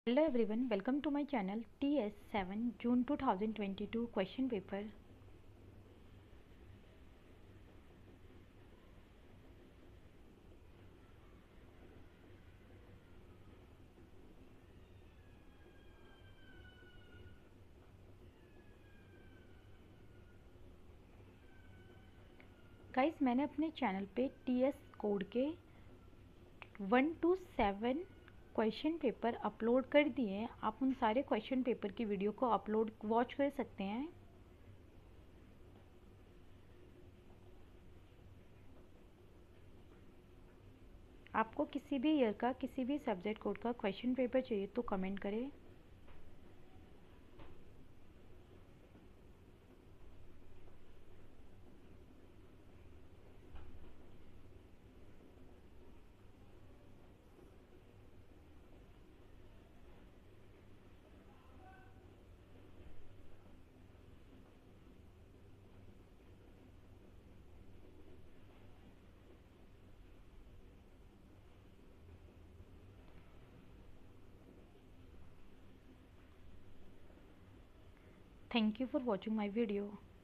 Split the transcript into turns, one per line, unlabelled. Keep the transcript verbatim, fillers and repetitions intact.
Hello everyone, welcome to my channel T S seven June two thousand twenty-two question paper. Guys, मैंने अपने channel पे T S code के one two seven question paper upload कर दिए हैं। आप उन सारे क्वेश्चन पेपर की वीडियो को अपलोड वॉच कर सकते हैं। आपको किसी भी ईयर का किसी भी सब्जेक्ट कोड का क्वेश्चन पेपर चाहिए तो कमेंट करें। Thank you for watching my video.